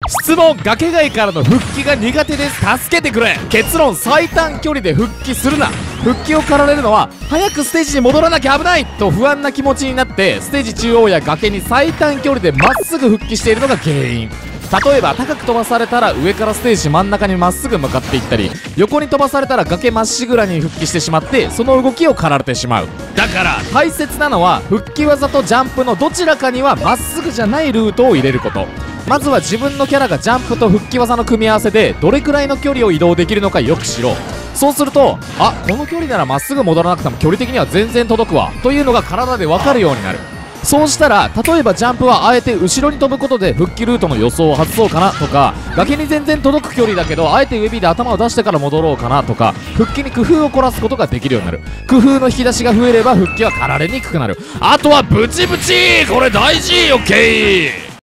質問、崖外からの復帰が苦手です、助けてくれ。結論、最短距離で復帰するな。復帰を駆られるのは早くステージに戻らなきゃ危ないと不安な気持ちになって、ステージ中央や崖に最短距離でまっすぐ復帰しているのが原因。例えば高く飛ばされたら上からステージ真ん中にまっすぐ向かっていったり、横に飛ばされたら崖まっしぐらに復帰してしまって、その動きを駆られてしまう。だから大切なのは復帰技とジャンプのどちらかにはまっすぐじゃないルートを入れること。まずは自分のキャラがジャンプと復帰技の組み合わせでどれくらいの距離を移動できるのかよく知ろう。そうすると、あ、この距離ならまっすぐ戻らなくても距離的には全然届くわというのが体で分かるようになる。そうしたら、例えばジャンプはあえて後ろに飛ぶことで復帰ルートの予想を外そうかなとか、崖に全然届く距離だけどあえて指で頭を出してから戻ろうかなとか、復帰に工夫を凝らすことができるようになる。工夫の引き出しが増えれば復帰は駆られにくくなる。あとはブチブチ、これ大事。オッケー。